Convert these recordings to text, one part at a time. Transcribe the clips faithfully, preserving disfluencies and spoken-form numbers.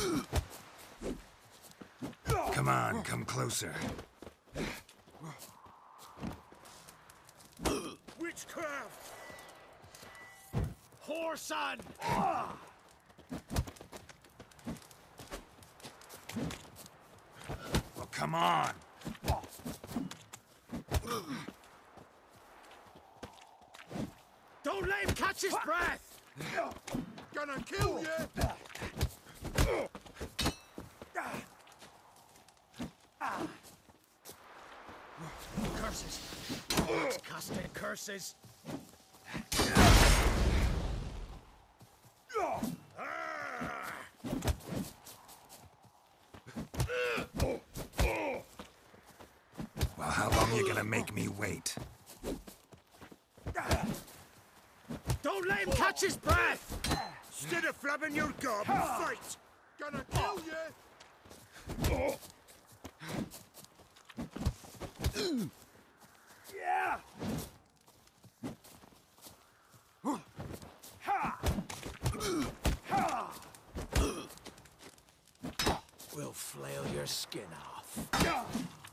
Come on, come closer. Witchcraft! Whoreson! Well, come on. Don't let him catch his breath! Gonna kill you! Curses! Casting curses! Well, how long you gonna make me wait? Don't let him catch his breath! Instead of flabbing your gob, fight! Gonna kill you! Yeah! We'll flail your skin off.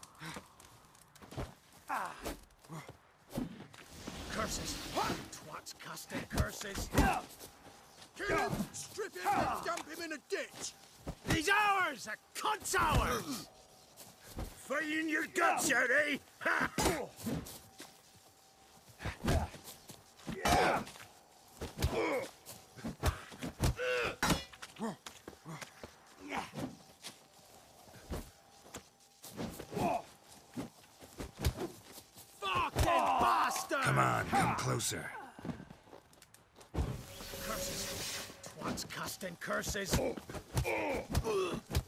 Curses! Twats casting curses! Kill him! Strip him and dump him in a ditch! He's ours! A cunt's ours! Fighting your guts out, eh? Ha! Fucking bastard! Come on, come closer. Curses! Twats casting curses!